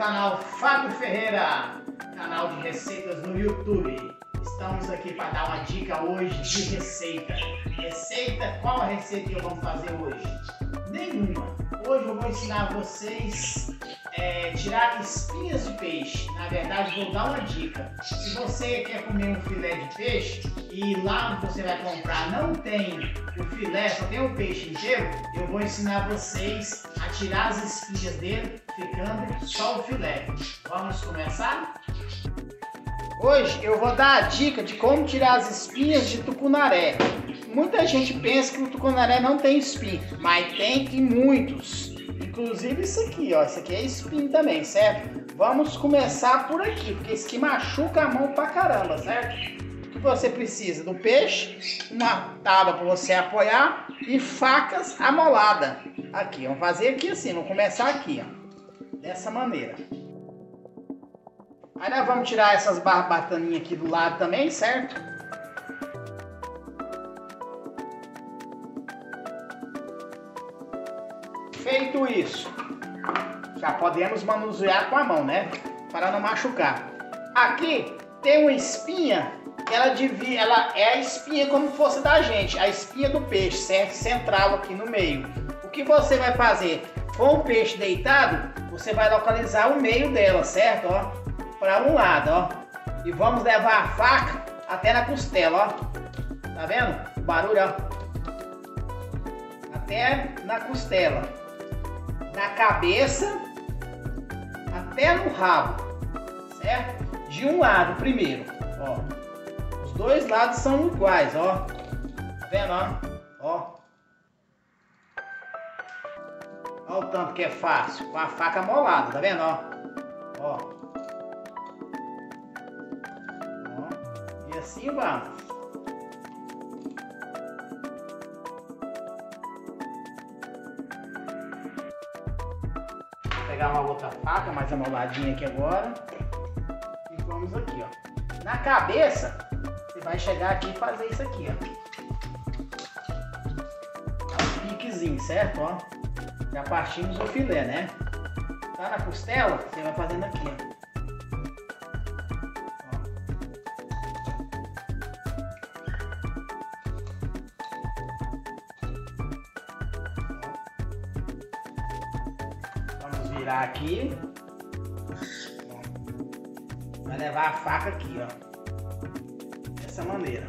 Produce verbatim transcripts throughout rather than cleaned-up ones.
canal Fábio Ferreira, canal de receitas no YouTube. Estamos aqui para dar uma dica hoje de receita. Receita, qual a receita que eu vou fazer hoje? Nenhuma. Hoje eu vou ensinar vocês é, tirar espinhas de peixe. Na verdade, vou dar uma dica. Se você quer comer um filé de peixe e lá onde você vai comprar não tem o filé, só tem o peixe inteiro, eu vou ensinar vocês a tirar as espinhas dele, ficando só o filé. Vamos começar? Hoje eu vou dar a dica de como tirar as espinhas de tucunaré. Muita gente pensa que o tucunaré não tem espinho, mas tem e muitos. Inclusive isso aqui, ó, isso aqui é espinho também, certo? Vamos começar por aqui, porque isso aqui machuca a mão pra caramba, certo? O que você precisa? Do peixe, uma tábua para você apoiar e facas amoladas. Aqui, vamos fazer aqui assim, vamos começar aqui, ó, dessa maneira. Aí nós vamos tirar essas barbataninhas aqui do lado também, certo? Feito isso, já podemos manusear com a mão, né? Para não machucar. Aqui tem uma espinha, que ela, divide, ela é a espinha como se fosse da gente, a espinha do peixe, certo? Central aqui no meio. O que você vai fazer? Com o peixe deitado, você vai localizar o meio dela, certo? Ó, para um lado, ó. E vamos levar a faca até na costela, ó. Tá vendo? O barulho, ó. Até na costela. Na cabeça até no rabo, certo? De um lado primeiro, ó. Os dois lados são iguais, ó. Tá vendo, ó? Ó. Ó o tanto que é fácil, com a faca molada, tá vendo, ó? Ó. Ó. E assim vamos. Vou pegar uma outra faca mais amoladinha aqui agora. E vamos aqui, ó. Na cabeça, você vai chegar aqui e fazer isso aqui, ó. Dá um piquezinho, certo? Ó. Já partimos o filé, né? Tá na costela, você vai fazendo aqui, ó. Virar aqui, vai levar a faca aqui, ó, dessa maneira.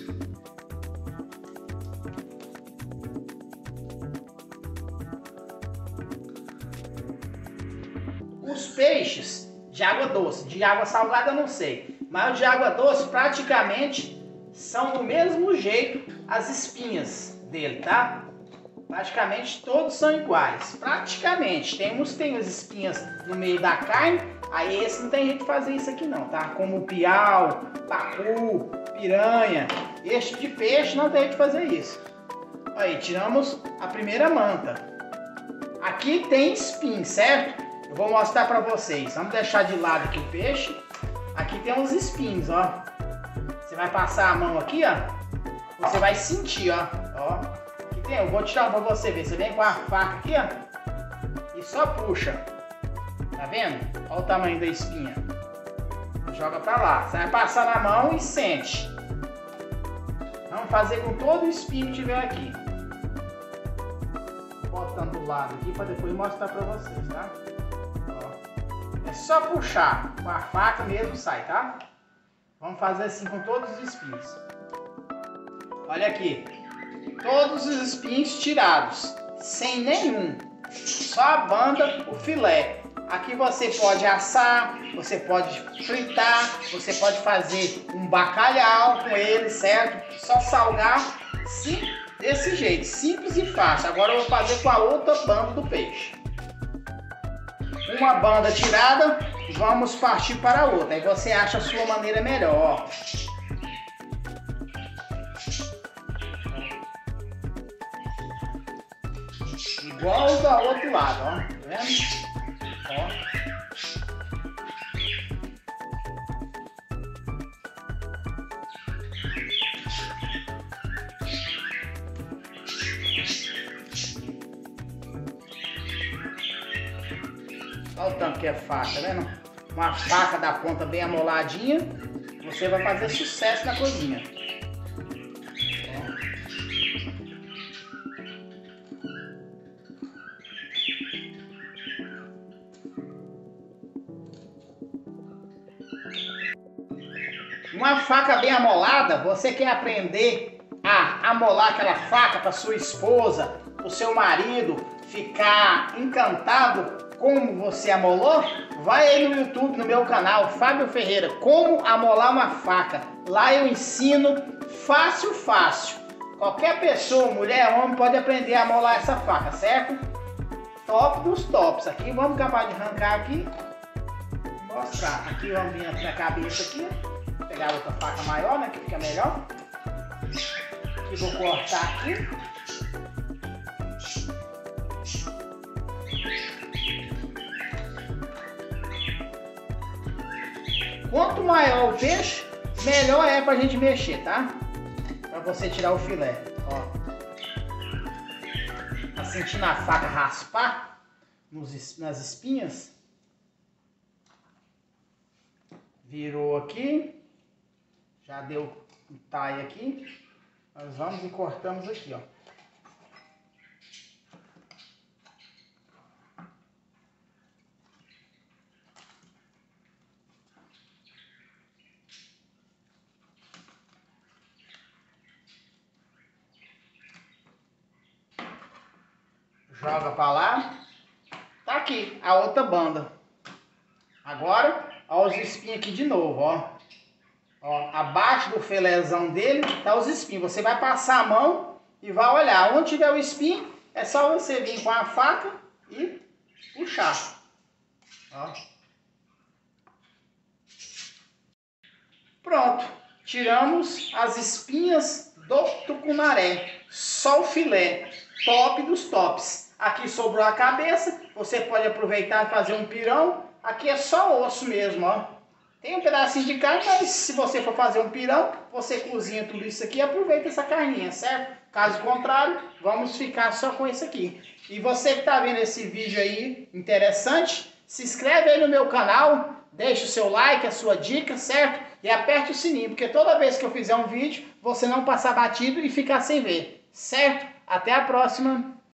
Os peixes de água doce, de água salgada eu não sei, mas o de água doce praticamente são do mesmo jeito as espinhas dele, tá? Praticamente todos são iguais. Praticamente. Tem uns que tem as espinhas no meio da carne. Aí esse não tem jeito de fazer isso aqui não, tá? Como o piau, pacu, piranha. Este de peixe não tem jeito de fazer isso. Aí, tiramos a primeira manta. Aqui tem espinho, certo? Eu vou mostrar pra vocês. Vamos deixar de lado aqui o peixe. Aqui tem uns espinhos, ó. Você vai passar a mão aqui, ó. Você vai sentir, ó. Ó. Eu vou tirar pra você ver. Você vem com a faca aqui, ó, e só puxa. Tá vendo? Olha o tamanho da espinha. Joga pra lá. Você vai passar na mão e sente. Vamos fazer com todo o espinho que tiver aqui. Botando do lado aqui pra depois mostrar pra vocês, tá? Ó. É só puxar. Com a faca mesmo sai, tá? Vamos fazer assim com todos os espinhos. Olha aqui. Todos os espinhos tirados, sem nenhum, só a banda, o filé. Aqui você pode assar, você pode fritar, você pode fazer um bacalhau com ele, certo? Só salgar, sim, desse jeito, simples e fácil. Agora eu vou fazer com a outra banda do peixe. Uma banda tirada, vamos partir para a outra. Aí você acha a sua maneira melhor. Igual do outro lado, ó. Tá vendo? Ó. Olha o tanto que é faca, tá vendo? Uma faca da ponta bem amoladinha, você vai fazer sucesso na cozinha. Uma faca bem amolada, você quer aprender a amolar aquela faca para sua esposa, para o seu marido ficar encantado como você amolou? Vai aí no YouTube, no meu canal, Fábio Ferreira, como amolar uma faca. Lá eu ensino fácil, fácil. Qualquer pessoa, mulher, homem, pode aprender a amolar essa faca, certo? Top dos tops. Aqui, vamos acabar de arrancar aqui. Mostrar. Aqui vamos vir aqui na cabeça aqui. Vou pegar outra faca maior, né, que fica melhor. Aqui vou cortar aqui. Quanto maior o peixe, melhor é pra gente mexer, tá? Pra você tirar o filé, ó. Tá sentindo a faca raspar nos, nas espinhas? Virou aqui. Já deu um tie aqui. Nós vamos e cortamos aqui, ó. Joga pra lá. Tá aqui a outra banda. Agora, ó os espinhos aqui de novo, ó. Ó, abaixo do filézão dele tá os espinhos. Você vai passar a mão e vai olhar. Onde tiver o espinho, é só você vir com a faca e puxar. Ó. Pronto. Tiramos as espinhas do tucunaré. Só o filé. Top dos tops. Aqui sobrou a cabeça. Você pode aproveitar e fazer um pirão. Aqui é só osso mesmo, ó. Tem um pedacinho de carne, mas se você for fazer um pirão, você cozinha tudo isso aqui e aproveita essa carninha, certo? Caso contrário, vamos ficar só com isso aqui. E você que está vendo esse vídeo aí interessante, se inscreve aí no meu canal, deixa o seu like, a sua dica, certo? E aperte o sininho, porque toda vez que eu fizer um vídeo, você não passar batido e ficar sem ver, certo? Até a próxima!